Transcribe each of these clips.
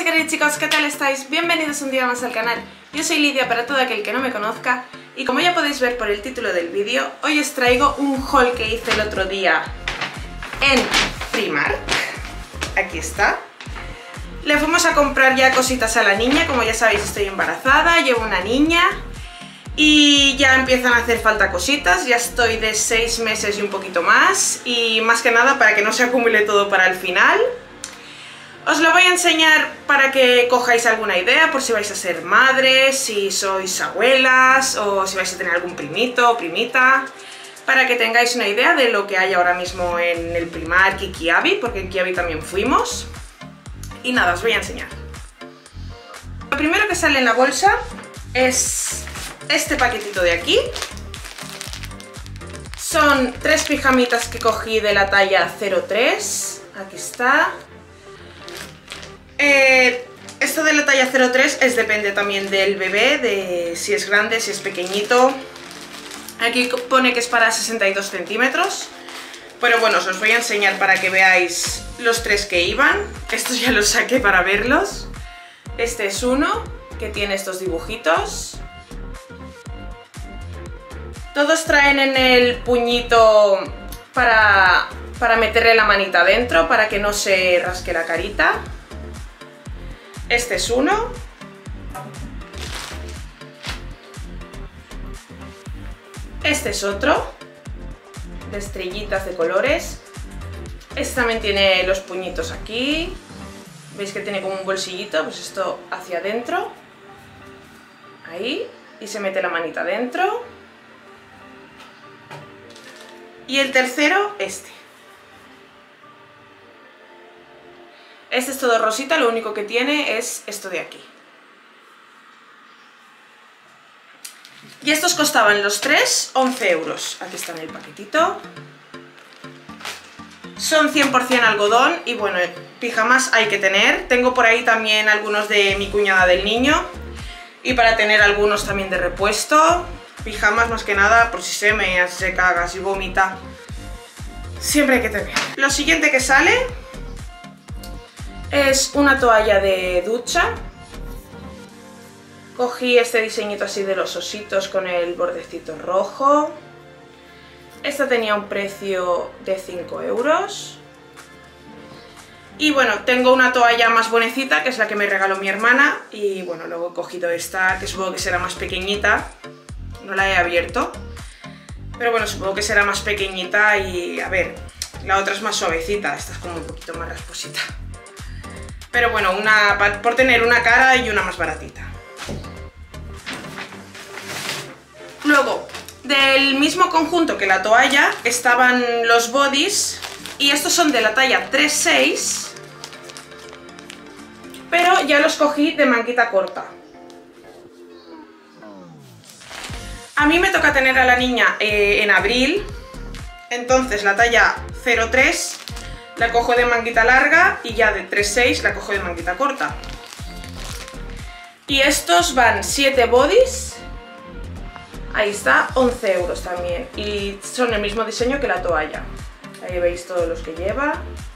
chicas y chicos, ¿qué tal estáis? Bienvenidos un día más al canal. Yo soy Lidia para todo aquel que no me conozca y como ya podéis ver por el título del vídeo, hoy os traigo un haul que hice el otro día en Primark. Aquí está. Le fuimos a comprar ya cositas a la niña, como ya sabéis estoy embarazada, llevo una niña y ya empiezan a hacer falta cositas, ya estoy de 6 meses y un poquito más y más que nada para que no se acumule todo para el final. Os lo voy a enseñar para que cojáis alguna idea por si vais a ser madres, si sois abuelas o si vais a tener algún primito o primita, para que tengáis una idea de lo que hay ahora mismo en el Primark y Kiabi, porque en Kiabi también fuimos. Y nada, os voy a enseñar. Lo primero que sale en la bolsa es este paquetito de aquí. Son 3 pijamitas que cogí de la talla 03. Aquí está. Esto de la talla 03 depende también del bebé, de si es grande, si es pequeñito. Aquí pone que es para 62 centímetros. Pero bueno, os los voy a enseñar para que veáis los 3 que iban. Estos ya los saqué para verlos. Este es uno que tiene estos dibujitos. Todos traen en el puñito para meterle la manita dentro, para que no se rasque la carita. Este es uno. Este es otro, de estrellitas de colores. Este también tiene los puñitos aquí. ¿Veis que tiene como un bolsillito? Pues esto hacia adentro. Ahí. Y se mete la manita dentro. Y el tercero, este. Este es todo rosita, lo único que tiene es esto de aquí. Y estos costaban los 3 11 euros. Aquí está en el paquetito. Son 100% algodón y bueno, pijamas hay que tener. Tengo por ahí también algunos de mi cuñada del niño. Y para tener algunos también de repuesto. Pijamas más que nada por si se mea, si se caga, si vomita. Siempre hay que tener. Lo siguiente que sale es una toalla de ducha. Cogí este diseñito así de los ositos con el bordecito rojo. Esta tenía un precio de 5 euros. Y bueno, tengo una toalla más bonecita, que es la que me regaló mi hermana. Y bueno, luego he cogido esta, que supongo que será más pequeñita. No la he abierto. Pero bueno, supongo que será más pequeñita y a ver, la otra es más suavecita. Esta es como un poquito más rasposita. Pero bueno, por tener una cara y una más baratita. Luego, del mismo conjunto que la toalla, estaban los bodys. Y estos son de la talla 3-6. Pero ya los cogí de manguita corta. A mí me toca tener a la niña en abril. Entonces la talla 03 la cojo de manguita larga y ya de 3-6 la cojo de manguita corta. Y estos van 7 bodys. Ahí está, 11 euros también. Y son el mismo diseño que la toalla. Ahí veis todos los que lleva.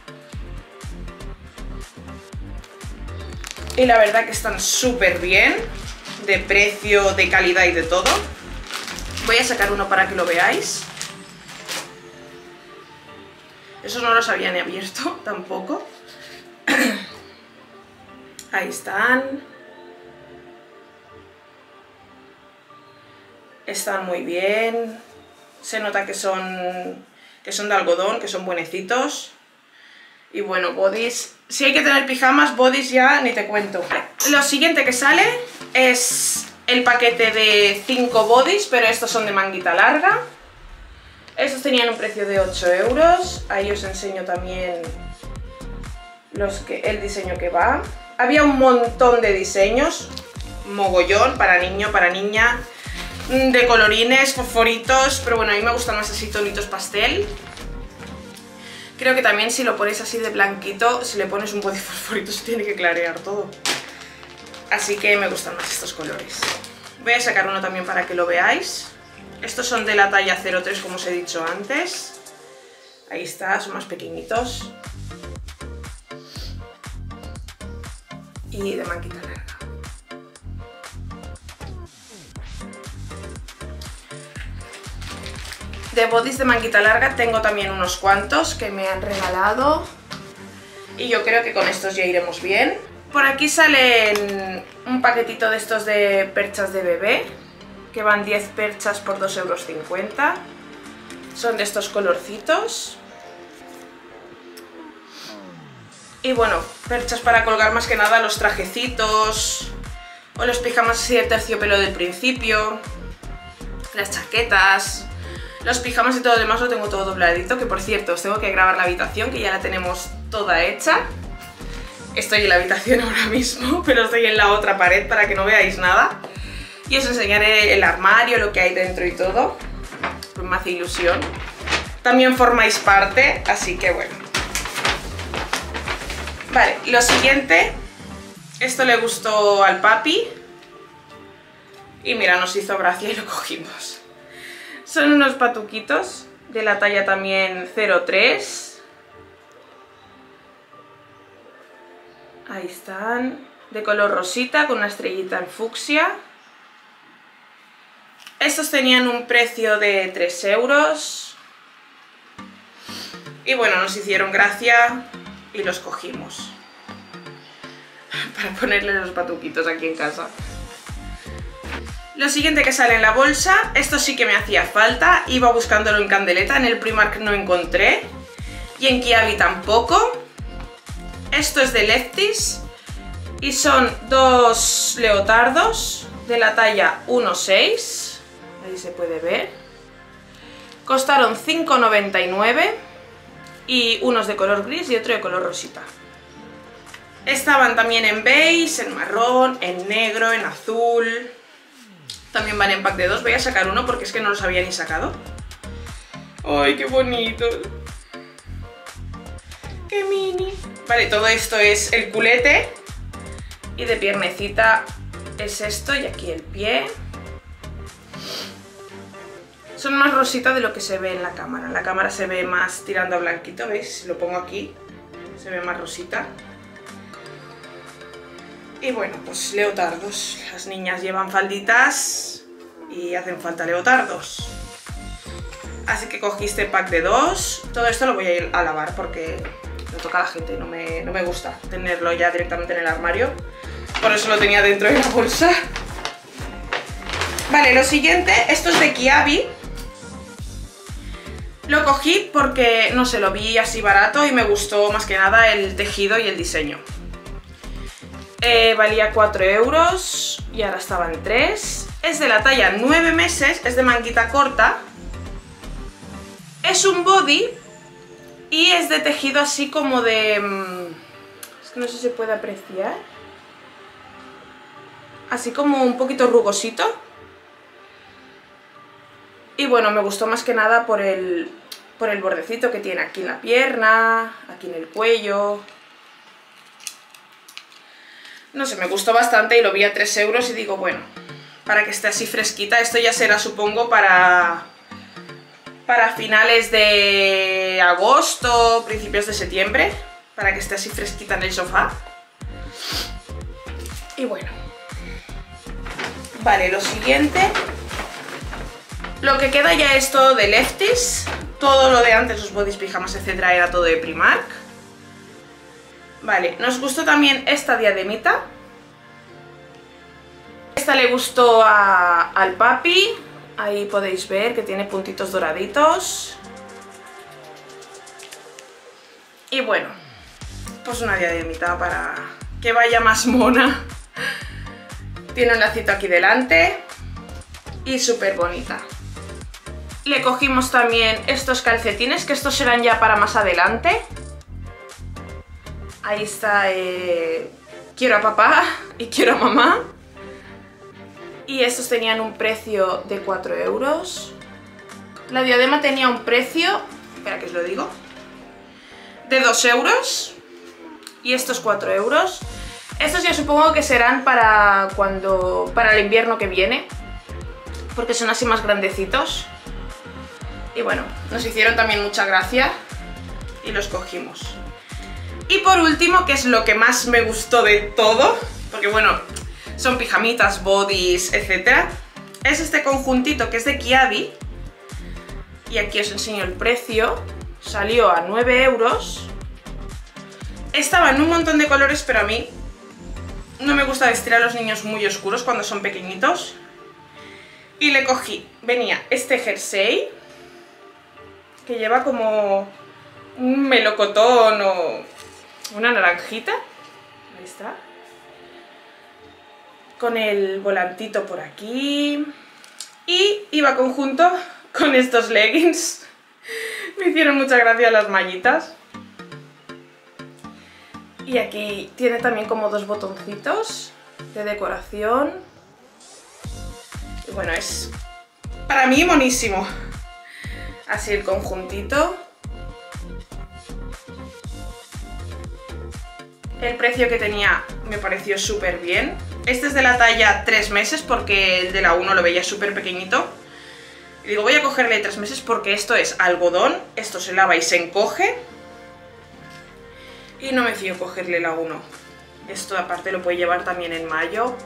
Y la verdad que están súper bien. De precio, de calidad y de todo. Voy a sacar uno para que lo veáis. Esos no los había ni abierto tampoco. Ahí están. Están muy bien. Se nota que son de algodón, que son buenecitos. Y bueno, bodys. Si hay que tener pijamas, bodys ya ni te cuento. Lo siguiente que sale es el paquete de 5 bodys, pero estos son de manguita larga. Estos tenían un precio de 8 euros. Ahí os enseño también el diseño que va. Había un montón de diseños, mogollón, para niño, para niña, de colorines, fosforitos, pero bueno, a mí me gustan más así tonitos pastel. Creo que también si lo pones así de blanquito, si le pones un poco de fosforito se tiene que clarear todo. Así que me gustan más estos colores. Voy a sacar uno también para que lo veáis. Estos son de la talla 03, como os he dicho antes. Ahí está, son más pequeñitos. y de manguita larga. De bodys de manguita larga tengo también unos cuantos que me han regalado y yo creo que con estos ya iremos bien. Por aquí salen un paquetito de estos de perchas de bebé, que van 10 perchas por 2,50 €. Son de estos colorcitos. Y bueno, perchas para colgar más que nada los trajecitos o los pijamas así de terciopelo del principio, las chaquetas, los pijamas y todo lo demás lo tengo todo dobladito, que por cierto os tengo que grabar la habitación, que ya la tenemos toda hecha. Estoy en la habitación ahora mismo, pero estoy en la otra pared para que no veáis nada. Y os enseñaré el armario, lo que hay dentro y todo. Pues me hace ilusión. También formáis parte, así que bueno. Vale, lo siguiente. Esto le gustó al papi. Y mira, nos hizo gracia y lo cogimos. Son unos patuquitos de la talla también 03. Ahí están. De color rosita con una estrellita en fucsia. Estos tenían un precio de 3 €. Y bueno, nos hicieron gracia y los cogimos. Para ponerle los patuquitos aquí en casa. Lo siguiente que sale en la bolsa, esto sí que me hacía falta. Iba buscándolo en Candeleta, en el Primark no encontré. Y en Kiabi tampoco. Esto es de Lefties. Y son 2 leotardos de la talla 1,6. Ahí se puede ver. Costaron 5,99 y unos de color gris y otro de color rosita. Estaban también en beige, en marrón, en negro, en azul. También van en pack de 2. Voy a sacar uno porque es que no los había ni sacado. ¡Ay, qué bonito! ¡Qué mini! Vale, todo esto es el culete. Y de piernecita es esto y aquí el pie. Son más rositas de lo que se ve en la cámara. En la cámara se ve más tirando a blanquito, ¿veis? Si lo pongo aquí, se ve más rosita. Y bueno, pues leotardos. Las niñas llevan falditas y hacen falta leotardos. Así que cogí este pack de 2. Todo esto lo voy a ir a lavar porque lo toca a la gente. No me gusta tenerlo ya directamente en el armario. Por eso lo tenía dentro de la bolsa. Vale, lo siguiente, esto es de Kiabi. Lo cogí porque, no sé, lo vi así barato y me gustó más que nada el tejido y el diseño. Valía 4 € y ahora estaba en 3. Es de la talla 9 meses, es de manguita corta. Es un body y es de tejido así como de... Es que no sé si se puede apreciar. Así como un poquito rugosito. Y bueno, me gustó más que nada por el bordecito que tiene aquí en la pierna, aquí en el cuello. No sé, me gustó bastante y lo vi a 3 € y digo, bueno, para que esté así fresquita. Esto ya será, supongo, para finales de agosto, principios de septiembre, para que esté así fresquita en el sofá. Y bueno. Vale, lo siguiente... Lo que queda ya es todo de Lefties. Todo lo de antes, los bodys, pijamas, etcétera, era todo de Primark. Vale, nos gustó también esta diademita. Esta le gustó al papi. Ahí podéis ver que tiene puntitos doraditos. Y bueno, pues una diademita para que vaya más mona. Tiene un lacito aquí delante. Y súper bonita. Le cogimos también estos calcetines, que estos serán ya para más adelante. Ahí está, quiero a papá y quiero a mamá. Y estos tenían un precio de 4 €. La diadema tenía un precio, espera que os lo digo, de 2 €. Y estos 4 €. Estos ya supongo que serán para el invierno que viene, porque son así más grandecitos. Y bueno, nos hicieron también mucha gracia y los cogimos. Y por último, que es lo que más me gustó de todo, porque bueno, son pijamitas, bodys, etc. Es este conjuntito que es de Kiabi. Y aquí os enseño el precio. Salió a 9 euros. Estaba en un montón de colores, pero a mí no me gusta vestir a los niños muy oscuros cuando son pequeñitos. Y le cogí, venía este jersey, que lleva como un melocotón o una naranjita. Ahí está. Con el volantito por aquí. Y iba conjunto con estos leggings. Me hicieron mucha gracia las mallitas. Y aquí tiene también como dos botoncitos de decoración. Y bueno, es para mí monísimo. Así el conjuntito. El precio que tenía me pareció súper bien. Este es de la talla 3 meses porque el de la 1 lo veía súper pequeñito. Y digo, voy a cogerle 3 meses porque esto es algodón, esto se lava y se encoge. Y no me fío cogerle la 1. Esto aparte lo puede llevar también en mayo.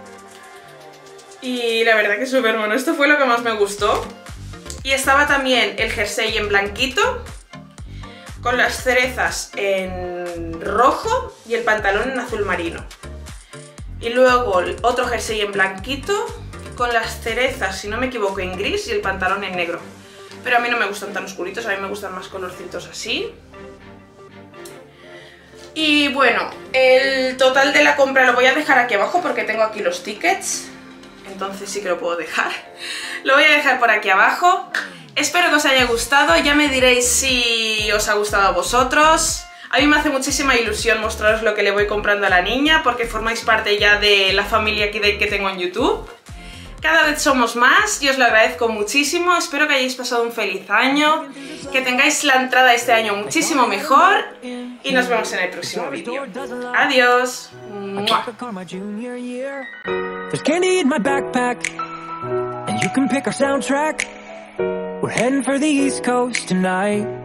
Y la verdad que es súper bueno, esto fue lo que más me gustó. Y estaba también el jersey en blanquito, con las cerezas en rojo y el pantalón en azul marino. Y luego el otro jersey en blanquito, con las cerezas, si no me equivoco, en gris y el pantalón en negro. Pero a mí no me gustan tan oscuritos, a mí me gustan más colorcitos así. Y bueno, el total de la compra lo voy a dejar aquí abajo porque tengo aquí los tickets. Entonces sí que lo puedo dejar. Lo voy a dejar por aquí abajo. Espero que os haya gustado, ya me diréis si os ha gustado a vosotros. A mí me hace muchísima ilusión mostraros lo que le voy comprando a la niña porque formáis parte ya de la familia aquí que tengo en YouTube. Cada vez somos más y os lo agradezco muchísimo. Espero que hayáis pasado un feliz año, que tengáis la entrada este año muchísimo mejor y nos vemos en el próximo vídeo. Adiós. There's candy in my backpack, and you can pick our soundtrack. We're heading for the East Coast tonight.